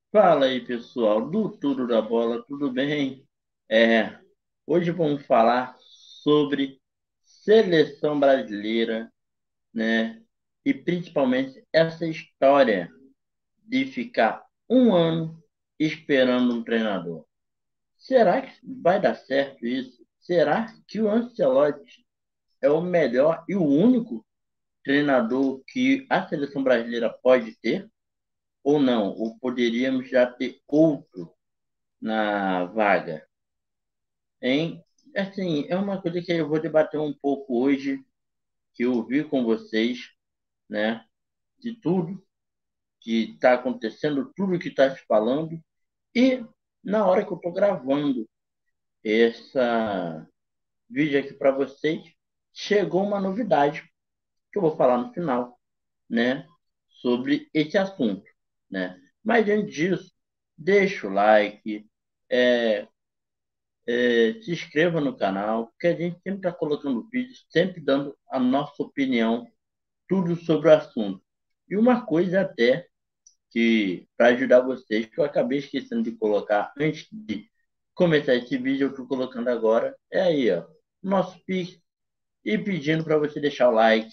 Fala aí, pessoal, do Tudo da Bola, tudo bem? É, Hoje vamos falar sobre seleção brasileira, né? E principalmente essa história de ficar um ano esperando um treinador. Será que vai dar certo isso? Será que o Ancelotti é o melhor e o único treinador que a seleção brasileira pode ter? Ou não? Ou poderíamos já ter outro na vaga? Hein? Assim, é uma coisa que eu vou debater um pouco hoje, que eu vi com vocês, né? De tudo que está acontecendo, tudo que está se falando. E na hora que eu estou gravando essa vídeo aqui para vocês, chegou uma novidade que eu vou falar no final, né? Sobre esse assunto, né? Mas antes disso, deixa o like, é, se inscreva no canal, porque a gente sempre está colocando vídeos, sempre dando a nossa opinião, tudo sobre o assunto. E uma coisa até que, para ajudar vocês, que eu acabei esquecendo de colocar antes de começar esse vídeo, eu estou colocando agora, é aí, ó, nosso Pix, e pedindo para você deixar o like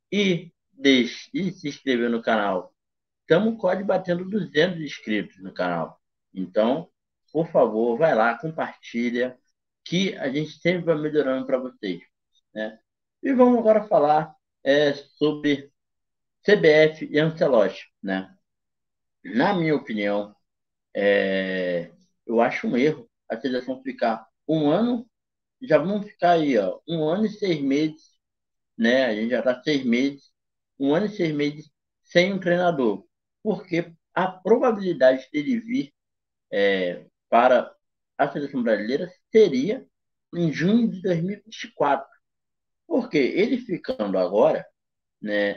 e se inscrever no canal. Estamos quase batendo 200 inscritos no canal. Então, por favor, vai lá, compartilha, que a gente sempre vai melhorando para vocês, né? E vamos agora falar sobre CBF e Ancelotti, né? Na minha opinião, eu acho um erro a seleção ficar um ano, já vamos ficar aí, ó, um ano e 6 meses, né? A gente já está 6 meses, um ano e 6 meses sem um treinador, porque a probabilidade dele vir para a seleção brasileira seria em junho de 2024. Porque ele ficando agora, né,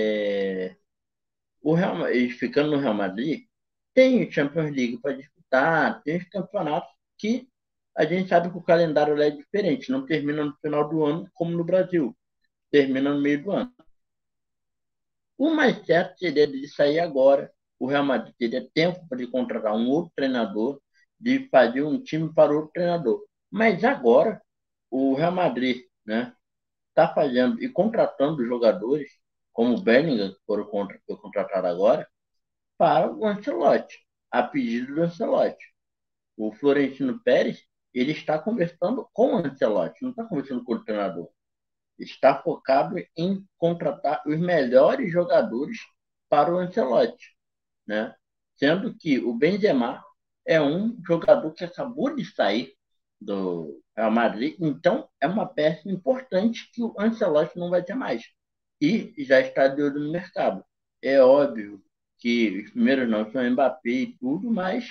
ele ficando no Real Madrid, tem o Champions League para disputar, tem os campeonatos que a gente sabe que o calendário lá é diferente, não termina no final do ano como no Brasil, termina no meio do ano. O mais certo seria de sair agora. O Real Madrid teria tempo para contratar um outro treinador, de fazer um time para outro treinador. Mas agora, o Real Madrid, né, está fazendo e contratando jogadores, como o Bellingham, que foi contratado agora, para o Ancelotti, a pedido do Ancelotti. O Florentino Pérez, ele está conversando com o Ancelotti, não está conversando com o treinador. Está focado em contratar os melhores jogadores para o Ancelotti, né? Sendo que o Benzema é um jogador que acabou de sair do Real Madrid, então é uma peça importante que o Ancelotti não vai ter mais. E já está de olho no mercado. É óbvio que os primeiros não são Mbappé e tudo, mas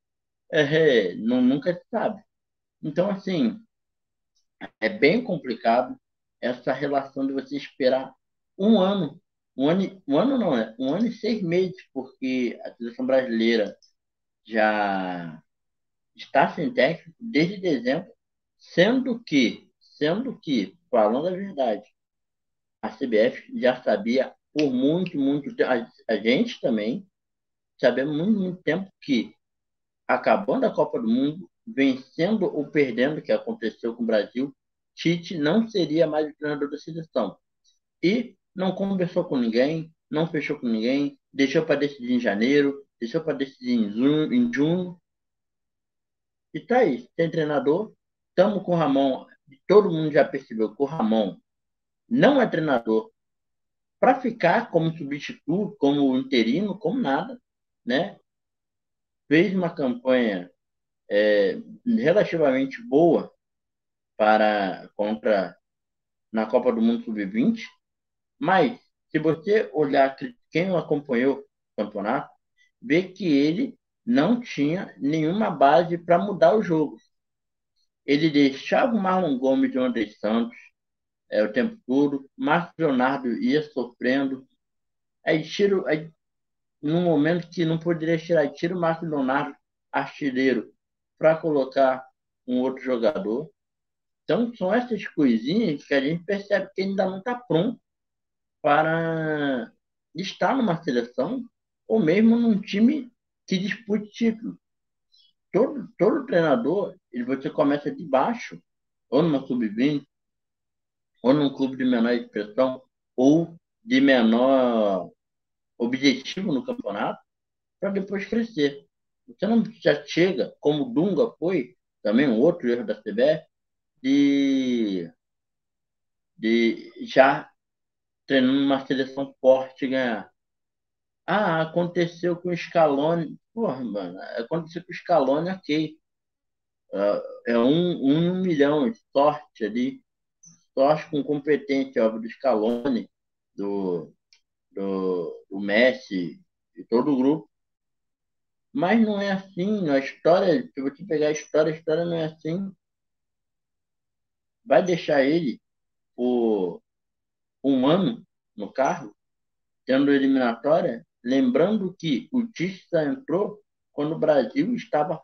nunca se sabe. Então, assim, é bem complicado essa relação de você esperar um ano. Um ano não, é? Um ano e 6 meses, porque a seleção brasileira já está sem técnico desde dezembro, sendo que, falando a verdade, a CBF já sabia por muito, muito tempo, a gente também sabemos muito, muito tempo que, acabando a Copa do Mundo, vencendo ou perdendo, que aconteceu com o Brasil, Tite não seria mais o treinador da seleção. E não conversou com ninguém, não fechou com ninguém, deixou para decidir em janeiro, deixou para decidir em junho. E tá aí, tem treinador. Estamos com o Ramon. Todo mundo já percebeu que o Ramon não é treinador para ficar como substituto, como interino, como nada, né? Fez uma campanha relativamente boa para contra na Copa do Mundo Sub-20, mas se você olhar quem o acompanhou o campeonato, vê que ele não tinha nenhuma base para mudar o jogo. Ele deixava o Marlon Gomes e o André Santos o tempo todo, Marcos Leonardo ia sofrendo, aí tiro, aí, num momento que não poderia tirar, tira o Marcos Leonardo, artilheiro, para colocar um outro jogador. Então, são essas coisinhas que a gente percebe que ainda não está pronto para estar numa seleção ou mesmo num time, que dispute título. Todo treinador, você começa de baixo, ou numa sub-20, ou num clube de menor expressão, ou de menor objetivo no campeonato, para depois crescer. Você não já chega, como o Dunga foi, também um outro erro da CBF, de, de já treinando uma seleção forte ganhar. Ah, aconteceu com o Scaloni. Porra, mano, aconteceu com o Scaloni, ok. É um em 1 milhão de sorte ali. Sorte com competência, óbvio, do Scaloni, do, do Messi e todo o grupo. Mas não é assim. A história, se você pegar a história não é assim. Vai deixar ele por 1 ano no carro, tendo eliminatória, lembrando que o Tite só entrou quando o Brasil estava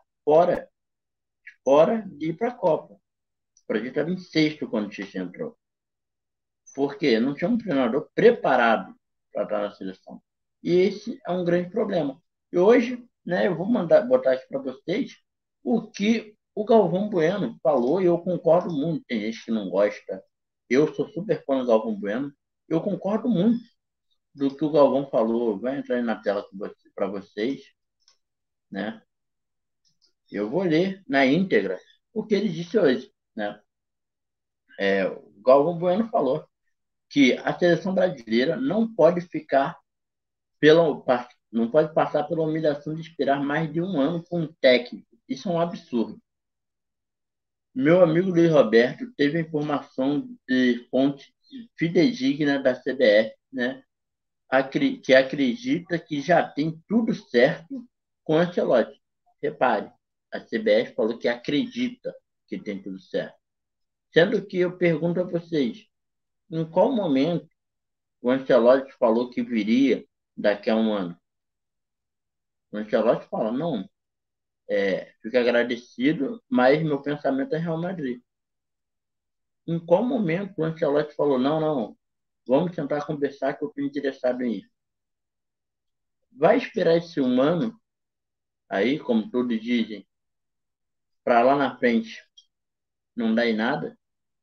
fora de ir para a Copa. O Brasil estava em sexto quando o Tite entrou. Por quê? Não tinha um treinador preparado para estar na seleção. E esse é um grande problema. E hoje, né, eu vou botar aqui para vocês o que o Galvão Bueno falou, e eu concordo muito. Tem gente que não gosta. Eu sou super fã do Galvão Bueno. Eu concordo muito do que o Galvão falou. Vai entrar aí na tela para vocês, né? Eu vou ler na íntegra o que ele disse hoje, né? O Galvão Bueno falou que a seleção brasileira não pode ficar não pode passar pela humilhação de esperar mais de 1 ano com um técnico. Isso é um absurdo. Meu amigo Luiz Roberto teve informação de fonte fidedigna da CBF, né, que acredita que já tem tudo certo com o Ancelotti. Repare, a CBF falou que acredita que tem tudo certo. Sendo que eu pergunto a vocês, em qual momento o Ancelotti falou que viria daqui a 1 ano? O Ancelotti fala, não, fico agradecido, mas meu pensamento é Real Madrid. Em qual momento o Ancelotti falou, não, não, vamos tentar conversar que eu estou interessado em ir? Vai esperar esse 1 ano, aí, como todos dizem, para lá na frente não dar em nada?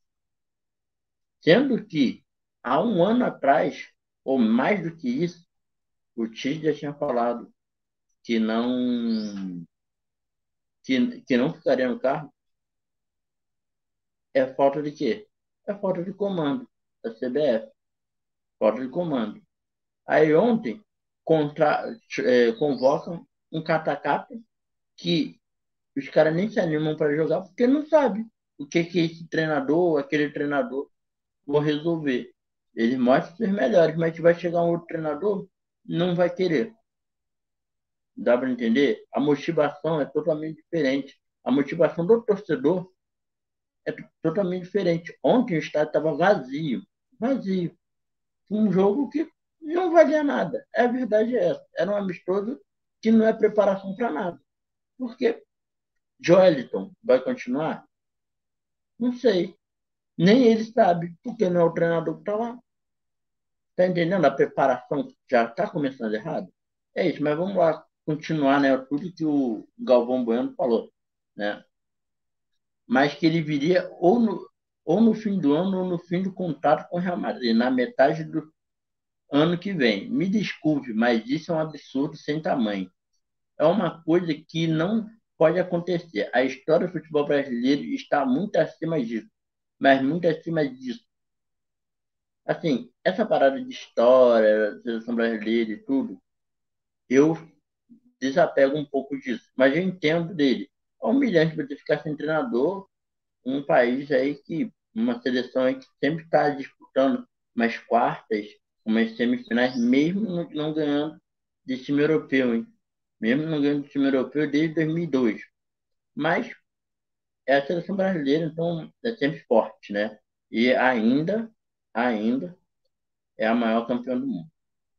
Sendo que há 1 ano atrás, ou mais do que isso, o Tite já tinha falado que que não ficaria no carro. É falta de quê? É falta de comando da CBF. Falta de comando. Aí ontem convocam um catacata que os caras nem se animam para jogar porque não sabem o que esse treinador, aquele treinador vão resolver. Eles mostram ser melhores, mas se vai chegar um outro treinador, não vai querer. Dá para entender? A motivação é totalmente diferente. A motivação do torcedor é totalmente diferente. Ontem o estádio estava vazio. Vazio. Um jogo que não valia nada. A verdade é essa. Era um amistoso que não é preparação para nada. Por quê? Joeliton vai continuar? Não sei. Nem ele sabe, porque não é o treinador que está lá. Está entendendo? A preparação já está começando errado? É isso, mas vamos lá continuar, né? Tudo que o Galvão Bueno falou, né? Mas que ele viria ou no fim do ano ou no fim do contrato com o Real Madrid, na metade do ano que vem. Me desculpe, mas isso é um absurdo sem tamanho. É uma coisa que não pode acontecer. A história do futebol brasileiro está muito acima disso, mas muito acima disso. Assim, essa parada de história, da seleção brasileira e tudo, eu desapego um pouco disso, mas eu entendo dele. É humilhante você ficar sem treinador, um país aí que, uma seleção aí que sempre está disputando umas quartas, umas semifinais, mesmo não ganhando de time europeu, hein? Mesmo não ganhando de time europeu desde 2002. Mas é a seleção brasileira, então é sempre forte, né? E ainda é a maior campeã do mundo.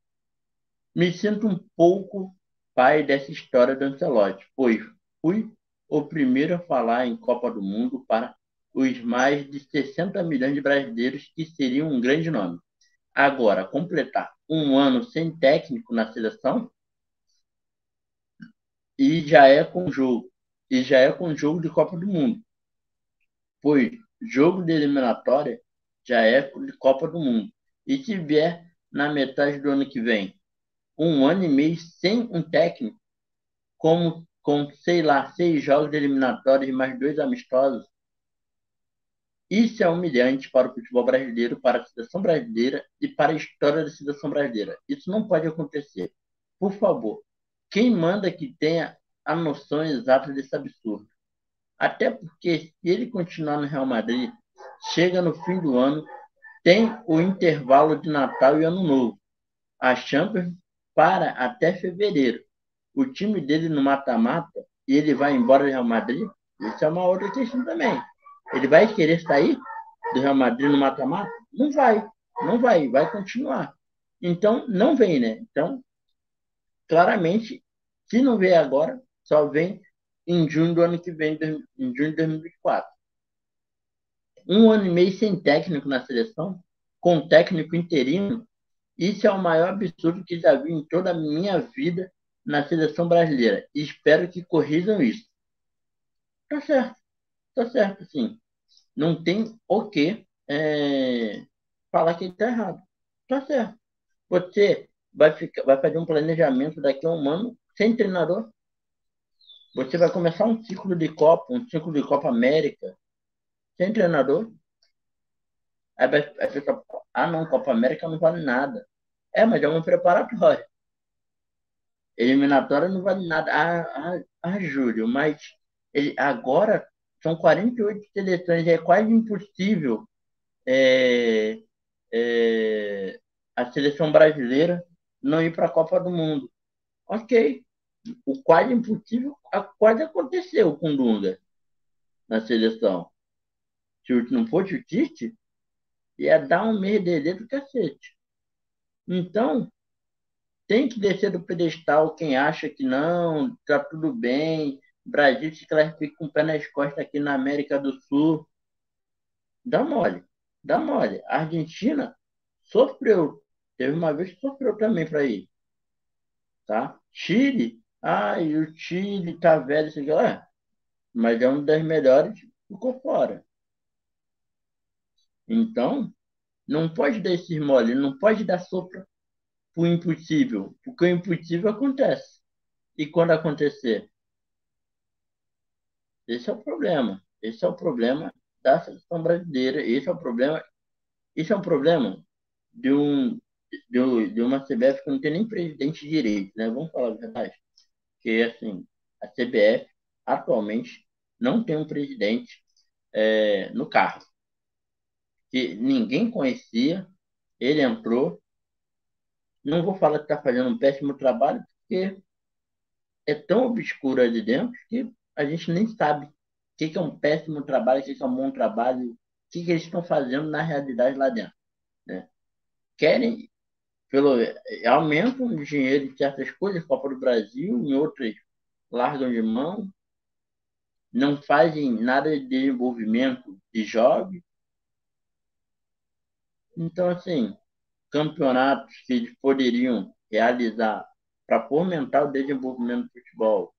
Me sinto um pouco pai dessa história do Ancelotti, pois fui o primeiro a falar em Copa do Mundo para os mais de 60 milhões de brasileiros que seriam um grande nome. Agora, completar 1 ano sem técnico na seleção E já é com jogo. E já é com jogo de Copa do Mundo. Pois jogo de eliminatória já é de Copa do Mundo. E se vier na metade do ano que vem, um ano e meio sem um técnico, como com, sei lá, 6 jogos de eliminatórios e mais 2 amistosos, isso é humilhante para o futebol brasileiro, para a seleção brasileira e para a história da seleção brasileira. Isso não pode acontecer. Por favor, quem manda que tenha a noção exata desse absurdo? Até porque, se ele continuar no Real Madrid, chega no fim do ano, tem o intervalo de Natal e Ano Novo. A Champions para até fevereiro. O time dele no mata-mata e ele vai embora do Real Madrid, isso é uma outra questão também. Ele vai querer sair do Real Madrid no mata-mata? Não vai, não vai, vai continuar. Então, não vem, né? Então, claramente, se não vier agora, só vem em junho do ano que vem, em junho de 2024. Um ano e meio sem técnico na seleção, com técnico interino, isso é o maior absurdo que já vi em toda a minha vida na seleção brasileira. E espero que corrijam isso. Tá certo, sim. Não tem o que falar que ele está errado. Tá certo. Você vai fazer um planejamento daqui a um ano sem treinador. Você vai começar um ciclo de Copa América, sem treinador. Aí você fala, ah, não, Copa América não vale nada. Mas é uma preparatória. Eliminatória não vale nada. Júlio, mas agora são 48 seleções, é quase impossível é, a seleção brasileira não ir para a Copa do Mundo. Ok, o quase impossível quase aconteceu com o Dunga na seleção. Se não fosse o Tite, ia dar um merdelê do cacete. Então, tem que descer do pedestal quem acha que não, está tudo bem. O Brasil se classifica com o pé nas costas aqui na América do Sul. Dá mole, dá mole. A Argentina sofreu. Teve uma vez que sofreu também para ir. Tá? Chile, e o Chile tá velho, isso aqui, mas é um das melhores, ficou fora. Então, não pode dar esses mole, não pode dar sopa pro impossível, porque o impossível acontece. E quando acontecer? Esse é o problema. Esse é o problema da seleção brasileira. Esse é um problema de, um, de uma CBF que não tem nem presidente direito, né? Vamos falar a verdade. Porque, assim, a CBF atualmente não tem um presidente no cargo. Que ninguém conhecia, ele entrou. Não vou falar que está fazendo um péssimo trabalho, porque é tão obscuro ali dentro que a gente nem sabe o que é um péssimo trabalho, o que é um bom trabalho, o que eles estão fazendo na realidade lá dentro. Né? Querem, aumentam o dinheiro em certas coisas, Copa do Brasil, em outras largam de mão, não fazem nada de desenvolvimento de jogos. Então, assim, campeonatos que eles poderiam realizar para fomentar o desenvolvimento do futebol,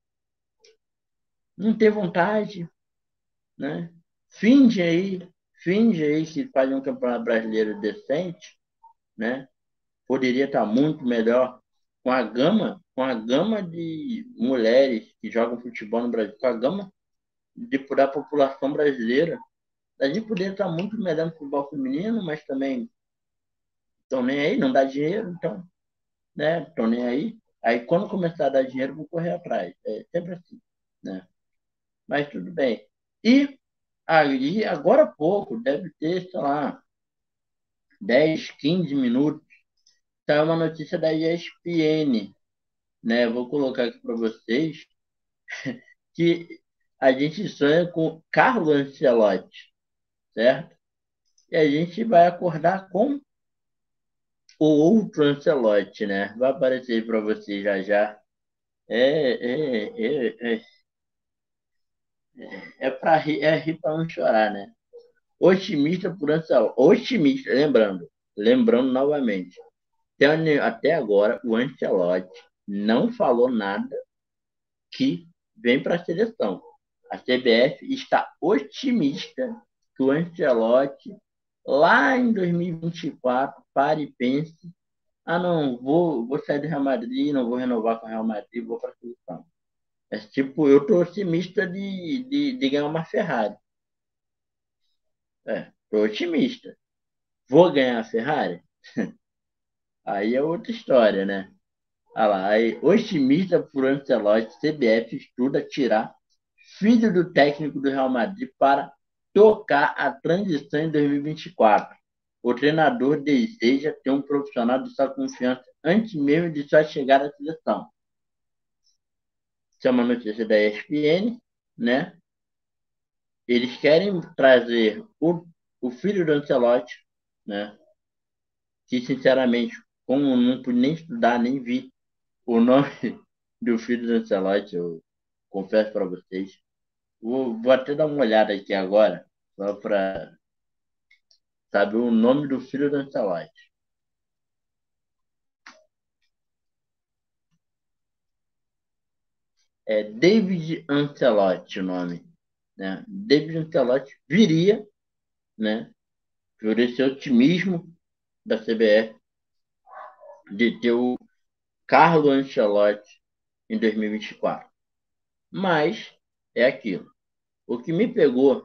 não ter vontade, né? Finge aí, finge aí que faz um campeonato brasileiro decente, né? Poderia estar muito melhor com a gama de mulheres que jogam futebol no Brasil, com a gama da população brasileira. A gente poderia estar muito melhor no futebol feminino, mas também estão nem aí, não dá dinheiro, então, né? Estão nem aí. Aí quando começar a dar dinheiro, vou correr atrás. É sempre assim, né? Mas tudo bem. E aí, agora há pouco, deve ter, sei lá, 10, 15 minutos, saiu uma notícia da ESPN, né? Vou colocar aqui para vocês, que a gente sonha com Carlo Ancelotti, certo? E a gente vai acordar com o outro Ancelotti, né? Vai aparecer aí para vocês já já. Para rir, rir para não chorar, né? Otimista por Ancelotti. Otimista, lembrando novamente. Até agora, o Ancelotti não falou nada que vem para a seleção. A CBF está otimista que o Ancelotti, lá em 2024, pare e pense: ah, não, vou sair do Real Madrid, não vou renovar com o Real Madrid, vou para a seleção. É tipo, eu tô otimista de ganhar uma Ferrari. Tô otimista. Vou ganhar a Ferrari? Aí é outra história, né? Ah lá, aí, otimista por Ancelotti, CBF estuda tirar filho do técnico do Real Madrid para tocar a transição em 2024. O treinador deseja ter um profissional de sua confiança antes mesmo de sua chegada à seleção. Isso é uma notícia da ESPN, né? Eles querem trazer o filho do Ancelotti, né? Que, sinceramente, como não pude nem estudar, nem vi o nome do filho do Ancelotti, eu confesso para vocês. Vou até dar uma olhada aqui agora, só para saber o nome do filho do Ancelotti. É David Ancelotti o nome. Né? David Ancelotti viria, né, por esse otimismo da CBF de ter o Carlo Ancelotti em 2024. Mas é aquilo. O que me pegou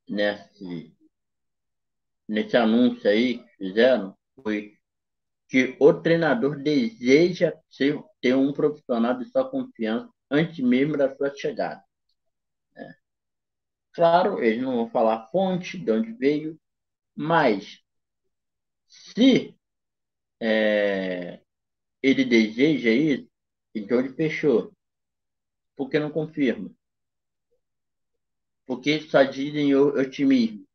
nesse anúncio aí que fizeram foi que o treinador deseja ter um profissional de sua confiança antes mesmo da sua chegada. Claro, eles não vão falar a fonte, de onde veio, mas se ele deseja isso, então ele fechou. Por que não confirma? Porque só dizem otimismo.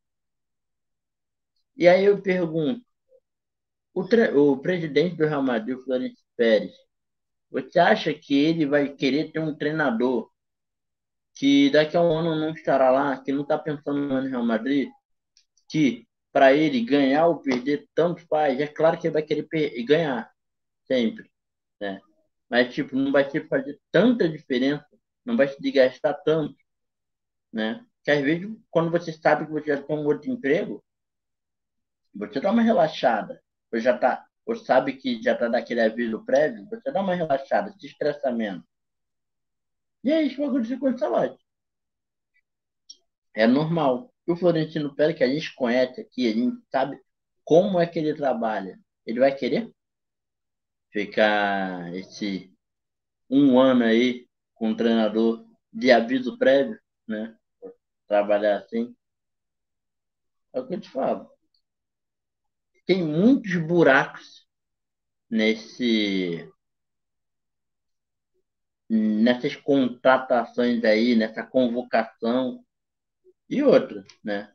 E aí eu pergunto, o presidente do Real Madrid, o Florentino Pérez, você acha que ele vai querer ter um treinador que daqui a um ano não estará lá, que não está pensando no Real Madrid, que para ele ganhar ou perder tanto faz, é claro que ele vai querer ganhar sempre, né? Mas tipo, não vai ter fazer tanta diferença, não vai se desgastar tanto, né? Que às vezes quando você sabe que você já tem um outro emprego, você dá uma relaxada, ou sabe que já está daquele aviso prévio, você dá uma relaxada, se estressa menos. E é isso que vai acontecer com o salário. É normal. E o Florentino Pérez, que a gente conhece aqui, a gente sabe como é que ele trabalha. Ele vai querer ficar esse um ano aí com um treinador de aviso prévio, né? Trabalhar assim. É o que eu te falo. Tem muitos buracos nesse, nessas contratações aí, nessa convocação e outra, né?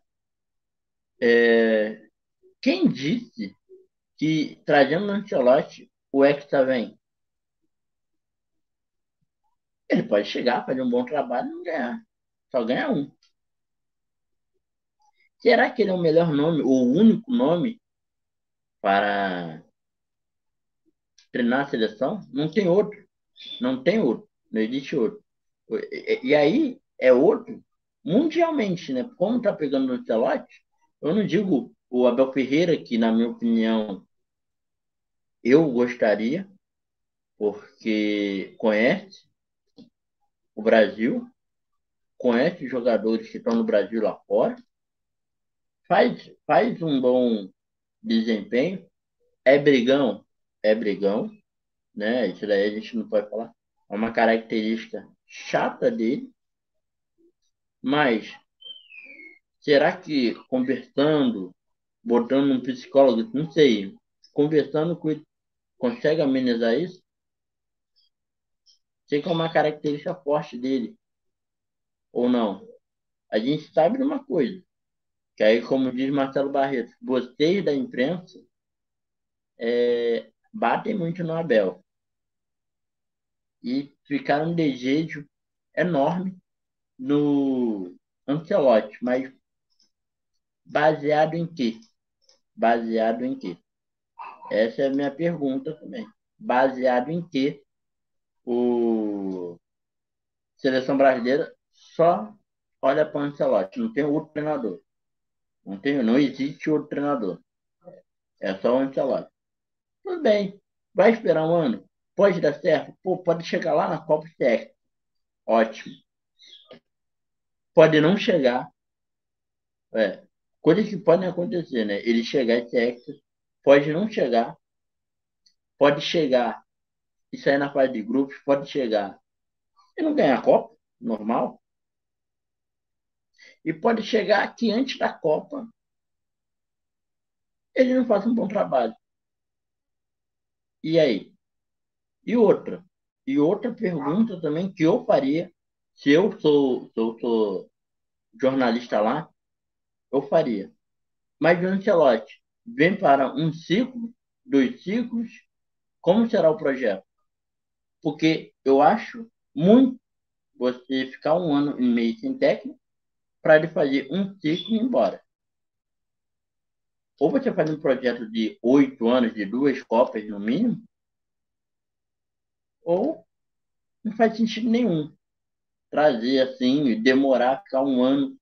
Quem disse que trazendo o Ancelotti o Hexa vem? Ele pode chegar, fazer um bom trabalho e não ganhar. Só ganha um. Será que ele é o melhor nome, ou o único nome para treinar a seleção? Não tem outro. Não tem outro. Não existe outro. E aí é outro mundialmente, né? Como tá pegando no Ancelotti, eu não digo o Abel Ferreira, que na minha opinião eu gostaria, porque conhece o Brasil, conhece os jogadores que estão no Brasil lá fora, faz um bom desempenho, é brigão, né? Isso daí a gente não pode falar. É uma característica chata dele, mas será que conversando, botando um psicólogo, não sei, conversando com ele, consegue amenizar isso? Sei que é uma característica forte dele, ou não. A gente sabe de uma coisa, que aí, como diz Marcelo Barreto, vocês da imprensa batem muito no Abel e ficaram um desejo enorme no Ancelotti, mas baseado em quê? Baseado em quê? Essa é a minha pergunta também. Baseado em quê o Seleção brasileira só olha para o Ancelotti, não tem outro treinador. Não existe outro treinador. É só o Ancelotti. Tudo bem. Vai esperar um ano? Pode dar certo? Pô, pode chegar lá na Copa Tech. Ótimo. Pode não chegar. É. Coisas que podem acontecer, né? Ele chegar em Texas, pode não chegar, pode chegar e sair na fase de grupos, pode chegar e não ganhar a Copa, normal. E pode chegar que antes da Copa ele não faça um bom trabalho. E aí? E outra? E outra pergunta também que eu faria, se eu sou jornalista lá, eu faria. Mas o Ancelotti vem para um ciclo, 2 ciclos, como será o projeto? Porque eu acho muito você ficar um ano e meio sem técnico para ele fazer um ciclo e ir embora. Ou você faz um projeto de 8 anos, de 2 Copas no mínimo, ou não faz sentido nenhum trazer assim e demorar ficar um ano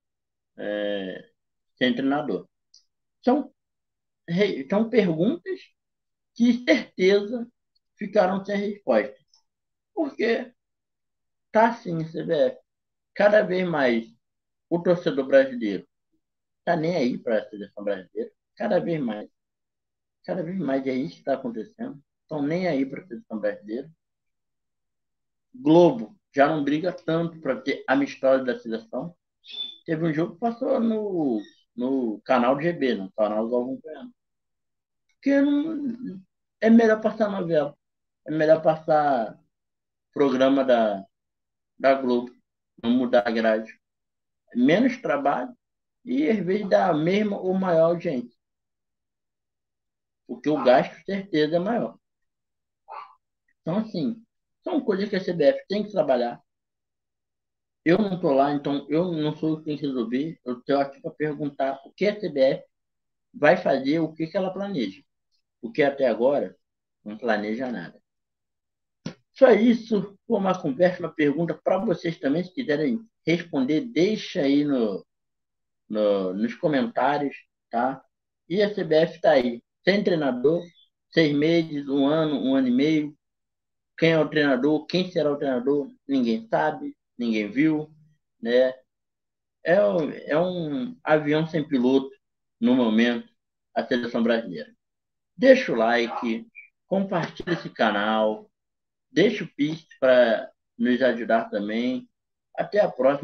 sem treinador. São, são perguntas que certeza ficaram sem resposta. Porque tá assim, você vê, cada vez mais o torcedor brasileiro tá nem aí para a seleção brasileira. Cada vez mais é isso que está acontecendo. Estão nem aí para a seleção brasileira. Globo já não briga tanto para ter amistosa da seleção. Teve um jogo que passou no canal do GB, no canal do Galvão Bueno. Porque não, é melhor passar novela. É melhor passar programa da Globo. Não mudar a grade. Menos trabalho e às vezes dá a mesma ou maior audiência. Porque o gasto, certeza, é maior. Então, assim, são coisas que a CBF tem que trabalhar. Eu não estou lá, então eu não sou o que tem que resolver. Eu estou aqui para perguntar o que a CBF vai fazer, o que ela planeja. Porque até agora não planeja nada. Só isso, foi uma conversa, uma pergunta para vocês também, se quiserem responder, deixa aí nos comentários, tá? E a CBF está aí, sem treinador, 6 meses, um ano e meio. Quem é o treinador, quem será o treinador, ninguém sabe, ninguém viu, né? É um avião sem piloto no momento, a seleção brasileira. Deixa o like, compartilha esse canal, deixa o Pix para nos ajudar também. Até a próxima.